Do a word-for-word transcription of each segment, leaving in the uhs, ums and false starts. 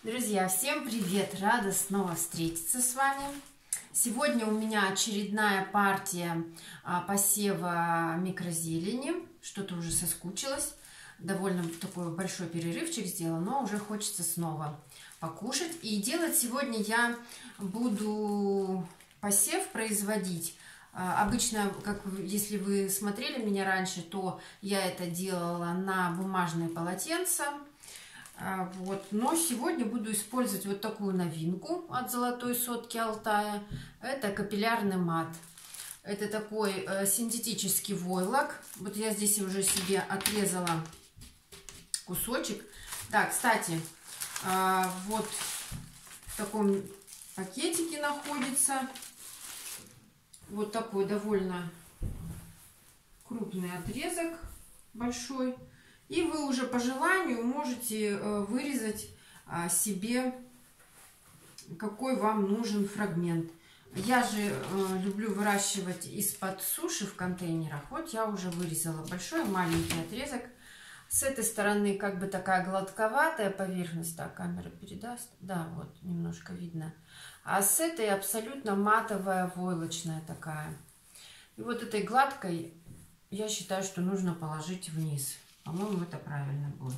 Друзья, всем привет! Рада снова встретиться с вами. Сегодня у меня очередная партия посева микрозелени. Что-то уже соскучилась. Довольно такой большой перерывчик сделала, но уже хочется снова покушать. И делать сегодня я буду посев производить. Обычно, как если вы смотрели меня раньше, то я это делала на бумажные полотенца. Вот. Но сегодня буду использовать вот такую новинку от Золотой Сотки Алтая. Это капиллярный мат. Это такой э, синтетический войлок. Вот я здесь уже себе отрезала кусочек. Да, кстати, э, вот в таком пакетике находится вот такой довольно крупный отрезок, большой. И вы уже по желанию можете вырезать себе, какой вам нужен фрагмент. Я же люблю выращивать из-под суши в контейнерах. Вот я уже вырезала большой, маленький отрезок. С этой стороны как бы такая гладковатая поверхность. Так, камера передаст. Да, вот немножко видно. А с этой абсолютно матовая, войлочная такая. И вот этой гладкой я считаю, что нужно положить вниз. По-моему, это правильно будет.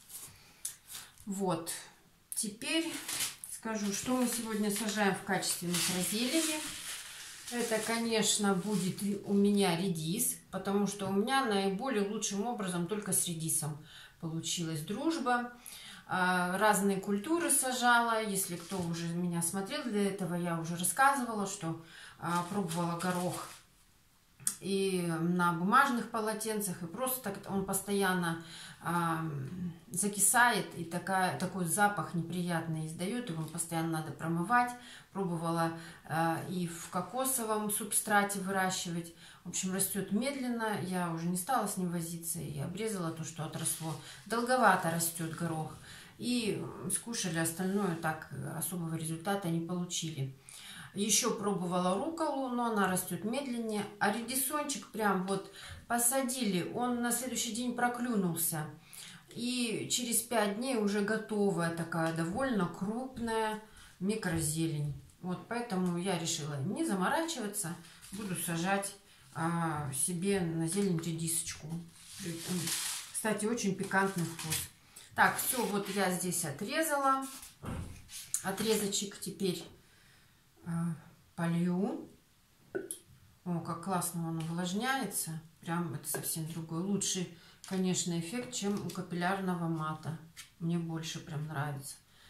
Вот. Теперь скажу, что мы сегодня сажаем в качестве микрозелени. Это, конечно, будет у меня редис, потому что у меня наиболее лучшим образом только с редисом получилась дружба. Разные культуры сажала. Если кто уже меня смотрел, для этого я уже рассказывала, что пробовала горох и на бумажных полотенцах, и просто так он постоянно а, закисает, и такая, такой запах неприятный издает, его постоянно надо промывать. Пробовала а, и в кокосовом субстрате выращивать. В общем, растет медленно, я уже не стала с ним возиться и обрезала то, что отросло. Долговато растет горох, и скушали остальное, так особого результата не получили. Еще пробовала рукколу, но она растет медленнее. А редисончик прям вот посадили, он на следующий день проклюнулся. И через пять дней уже готовая такая довольно крупная микрозелень. Вот поэтому я решила не заморачиваться. Буду сажать а, себе на зелень редисочку. Кстати, очень пикантный вкус. Так, все, вот я здесь отрезала. Отрезочек теперь полью. О, как классно он увлажняется. Прям это совсем другой. Лучший, конечно, эффект, чем у капиллярного мата. Мне больше прям нравится.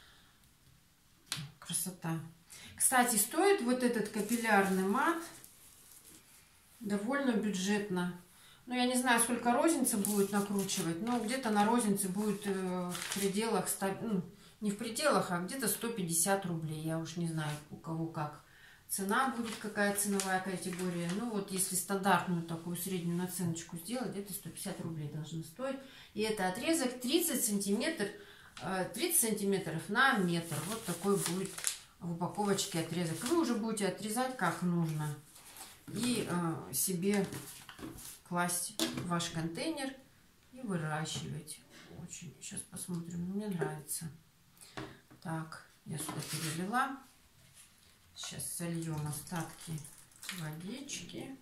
Красота. Кстати, стоит вот этот капиллярный мат довольно бюджетно. Ну, я не знаю, сколько розница будет накручивать, но где-то на рознице будет в пределах, ну, не в пределах, а где-то сто пятьдесят рублей. Я уж не знаю, у кого как. Цена будет, какая ценовая категория. Ну, вот если стандартную такую среднюю наценочку сделать, где-то сто пятьдесят рублей должно стоить. И это отрезок тридцать сантиметров, тридцать сантиметров на метр. Вот такой будет в упаковочке отрезок. Вы уже будете отрезать как нужно. И э, себе класть в ваш контейнер и выращивать. Очень. Сейчас посмотрим. Мне нравится. Так, я сюда перелила. Сейчас сольем остатки водички.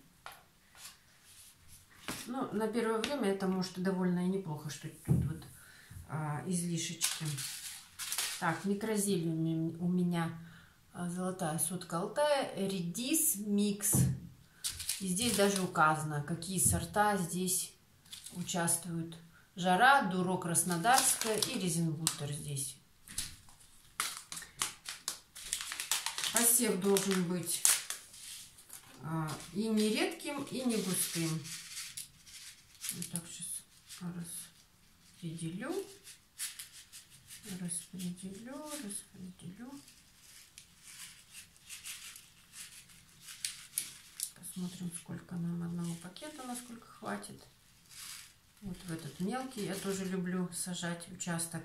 Ну, на первое время это может довольно и неплохо, что тут вот а, излишечки. Так, микрозелень у меня Золотая Сотка Алтая, редис микс. И здесь даже указано, какие сорта здесь участвуют. Жара, Дуро Краснодарская и Резенбутер здесь. Посев должен быть а, и не редким, и не густым. Вот так сейчас распределю. Распределю, распределю. Посмотрим, сколько нам одного пакета, насколько хватит. Вот в этот мелкий я тоже люблю сажать участок.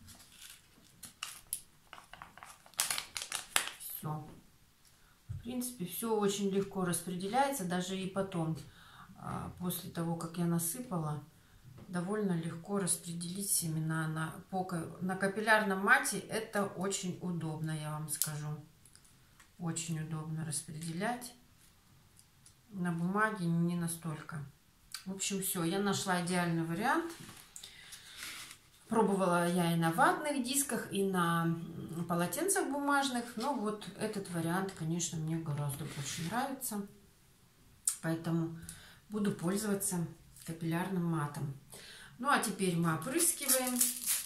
Все. В принципе, все очень легко распределяется, даже и потом, после того, как я насыпала, довольно легко распределить семена на, по, на капиллярном мате. Это очень удобно, я вам скажу. Очень удобно распределять. На бумаге не настолько. В общем, все, я нашла идеальный вариант. Пробовала я и на ватных дисках, и на полотенцах бумажных. Но вот этот вариант, конечно, мне гораздо больше нравится. Поэтому буду пользоваться капиллярным матом. Ну, а теперь мы опрыскиваем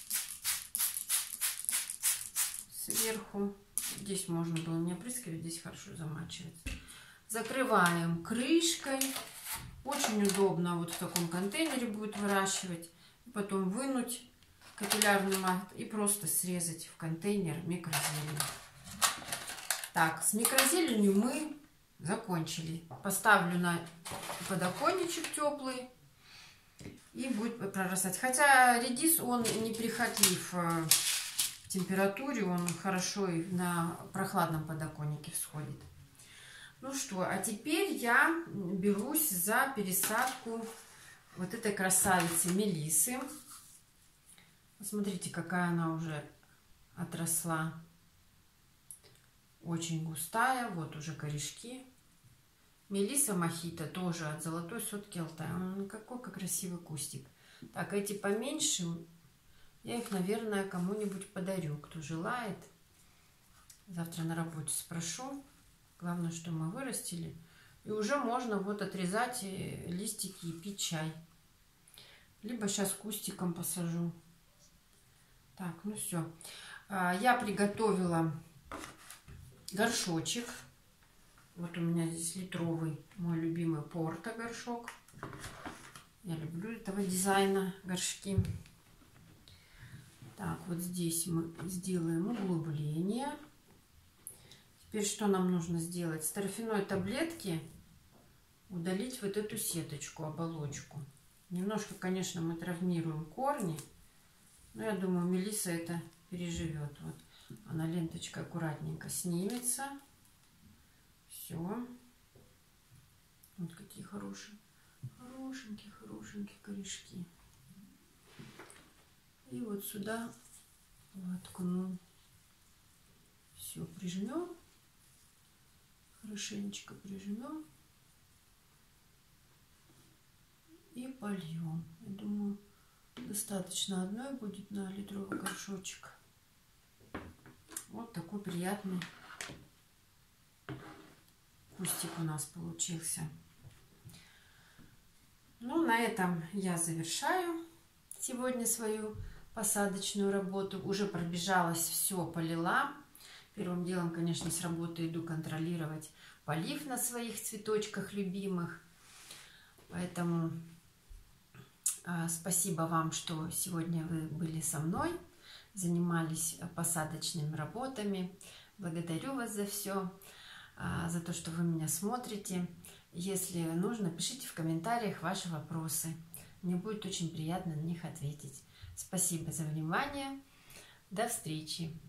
сверху. Здесь можно было не опрыскивать, здесь хорошо замачивается. Закрываем крышкой. Очень удобно вот в таком контейнере будет выращивать. Потом вынуть капиллярный мат и просто срезать в контейнер микрозелень. Так, с микрозеленью мы закончили. Поставлю на подоконничек теплый и будет прорастать. Хотя редис, он неприхотлив в температуре, он хорошо и на прохладном подоконнике всходит. Ну что, а теперь я берусь за пересадку вот этой красавицы мелисы. Посмотрите, какая она уже отросла. Очень густая. Вот уже корешки. Мелиса мохито тоже от золотой сотки Алтая. Он какой красивый кустик. Так, эти поменьше. Я их, наверное, кому-нибудь подарю, кто желает. Завтра на работе спрошу. Главное, что мы вырастили. И уже можно вот отрезать листики и пить чай. Либо сейчас кустиком посажу. Так, ну все. Я приготовила горшочек. Вот у меня здесь литровый, мой любимый Порто горшок. Я люблю этого дизайна горшки. Так, вот здесь мы сделаем углубление. Теперь что нам нужно сделать? С торфяной таблетки удалить вот эту сеточку, оболочку. Немножко, конечно, мы травмируем корни. Но я думаю, мелиса это переживет. Вот она ленточкой аккуратненько снимется. Все. Вот какие хорошие, хорошенькие, хорошенькие корешки. И вот сюда воткну. Все, прижмем. Хорошенечко прижмем. И польем. Я думаю, достаточно одной будет на литровый горшочек. Вот такой приятный кустик у нас получился. Ну, на этом я завершаю сегодня свою посадочную работу. Уже пробежалась, все полила. Первым делом, конечно, с работы иду контролировать полив на своих цветочках любимых. Поэтому э, спасибо вам, что сегодня вы были со мной, занимались посадочными работами. Благодарю вас за все, э, за то, что вы меня смотрите. Если нужно, пишите в комментариях ваши вопросы. Мне будет очень приятно на них ответить. Спасибо за внимание. До встречи.